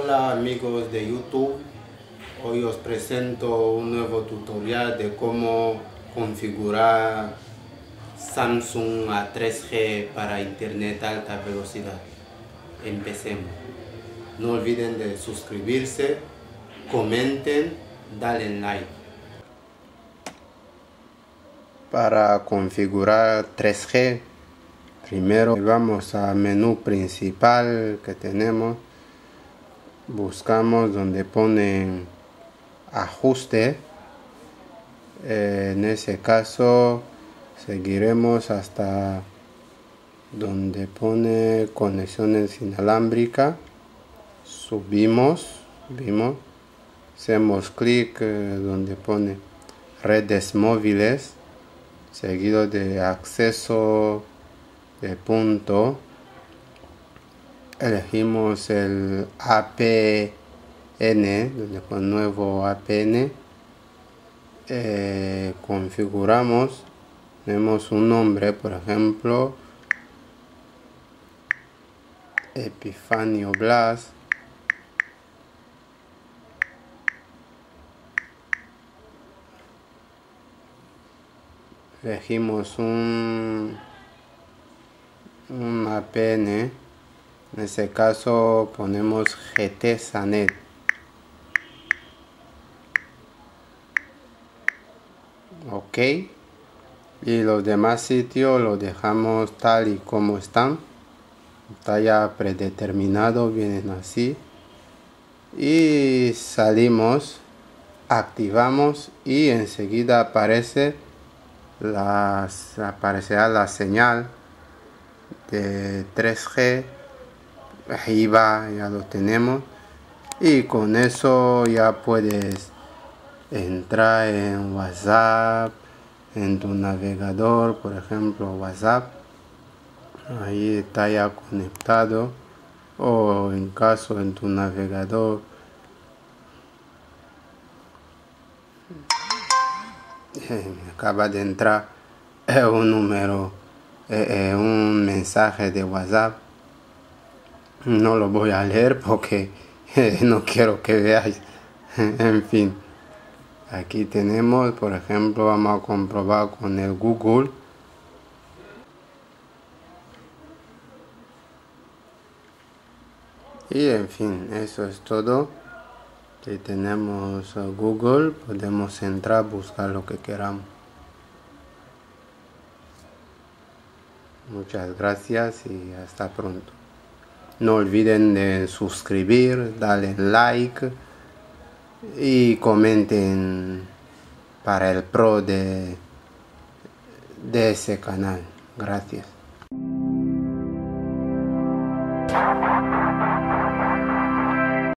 Hola amigos de YouTube, hoy os presento un nuevo tutorial de cómo configurar Samsung a 3G para internet alta velocidad. Empecemos. No olviden de suscribirse, comenten, dale like. Para configurar 3G, primero vamos al menú principal que tenemos. Buscamos donde pone ajuste. En ese caso seguiremos hasta donde pone conexiones inalámbricas. Subimos, hacemos clic donde pone redes móviles, seguido de acceso de punto. Elegimos el APN, donde pone nuevo APN. Configuramos, tenemos un nombre, por ejemplo, Epifanio Blas. Elegimos un APN. En este caso ponemos GT Sanet. Ok. Y los demás sitios los dejamos tal y como están. Está ya predeterminado, vienen así. Y salimos, activamos y enseguida aparecerá la señal de 3G. Ahí va, ya lo tenemos, y con eso ya puedes entrar en WhatsApp, en tu navegador, por ejemplo WhatsApp, ahí está ya conectado, o en caso en tu navegador me acaba de entrar un mensaje de WhatsApp. No lo voy a leer porque no quiero que veáis. En fin, aquí tenemos, por ejemplo, vamos a comprobar con el Google. Y en fin, eso es todo. Si tenemos Google, podemos entrar, buscar lo que queramos. Muchas gracias y hasta pronto. No olviden de suscribir, darle like y comenten para el pro de ese canal. Gracias.